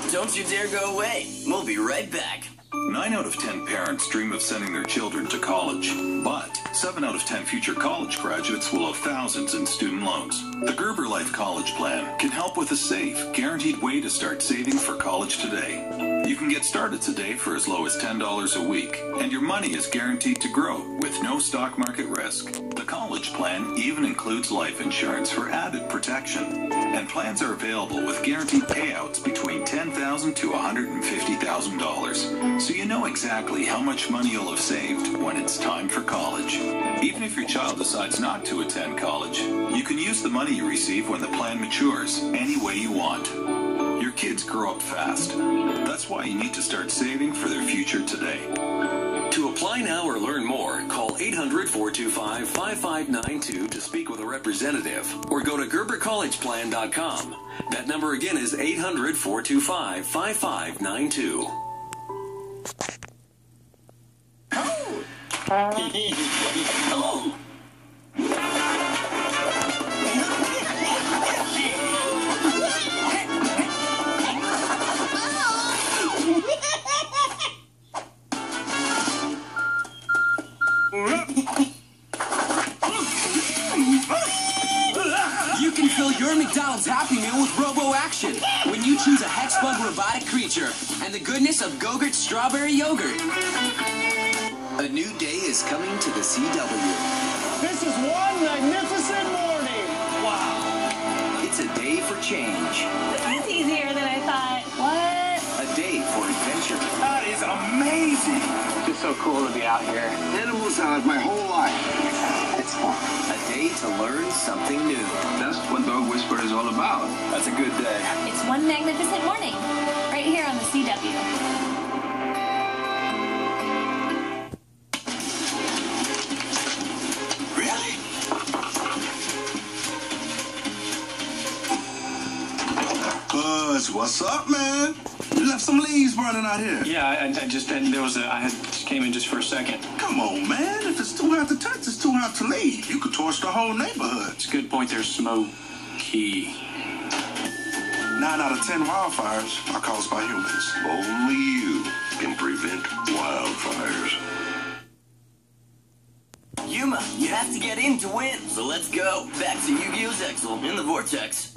Don't you dare go away. We'll be right back. 9 out of 10 parents dream of sending their children to college, but 7 out of 10 future college graduates will have thousands in student loans. The Gerber Life College Plan can help with a safe, guaranteed way to start saving for college today. You can get started today for as low as $10 a week, and your money is guaranteed to grow with no stock market risk. The college plan even includes life insurance for added protection, and plans are available with guaranteed payouts between $10,000 to $150,000. So you know exactly how much money you'll have saved when it's time for college. Even if your child decides not to attend college, you can use the money you receive when the plan matures any way you want. Your kids grow up fast. That's why you need to start saving for their future today. To apply now or learn more, call 800-425-5592 to speak with a representative or go to GerberCollegePlan.com. That number again is 800-425-5592. Hello. You can fill your McDonald's Happy Meal with Robo Action when you choose a Hexbug robotic creature and the goodness of Go-Gurt strawberry yogurt. A new day is coming to the CW. This is one magnificent morning. Wow. It's a day for change. That's easier than I thought. What? A day for adventure. That is amazing. It's so cool to be out here. Animals have my whole life. It's fun. A day to learn something new. That's what Dog Whisperer is all about. That's a good day. It's one magnificent morning, right here on the CW. Buzz, what's up, man? You left some leaves burning out here. Yeah, I just came in just for a second. Come on, man. If it's too hot to touch, it's too hot to leave. You could torch the whole neighborhood. It's a good point. There's smoky. 9 out of 10 wildfires are caused by humans. Only you can prevent wildfires. Yuma, you have to get in to win. So let's go. Back to Yu-Gi-Oh! Zexal in the Vortex.